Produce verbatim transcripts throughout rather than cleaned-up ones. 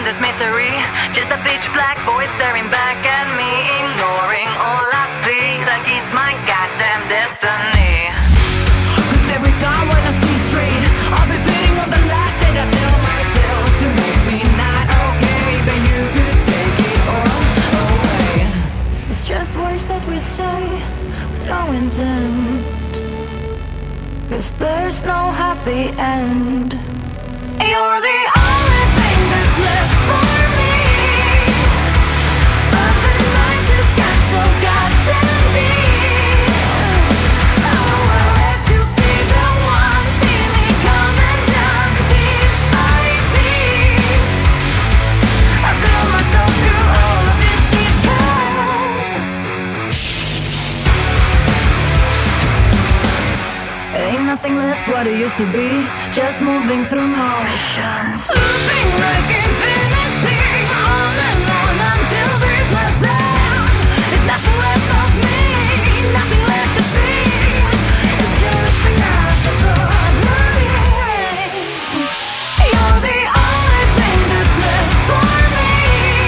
this misery. Just a pitch black voice staring back at me, ignoring all I see, like it's my goddamn destiny. Cause every time when I see straight, I'll be fitting on the lies that I tell myself to make me not okay, but you could take it all away. It's just words that we say with no intent, cause there's no happy end. You're the only thing that's left for me, but the night just got so goddamn deep. I will let you be the one, see me coming down piece by piece. I build myself through all of this deep cuts. Ain't nothing left what it used to be, just moving through motions, looping like infinity, on and on until there's nothing. There's nothing left of me, nothing left to see. It's just an afterthought. You're the only thing that's left for me,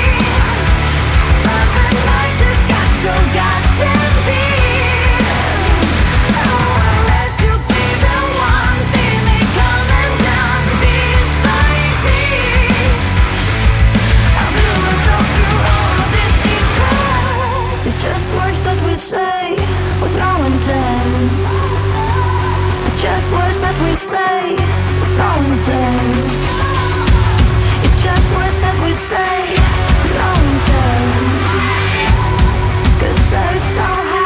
but the night just got so goddamn deep. I will let you be the one, see me coming down piece by piece. I build myself through all of this deep cut. It's just words that we say with no intent. It's just words that we say with no intent. It's just words that we say with no intent, cause there's no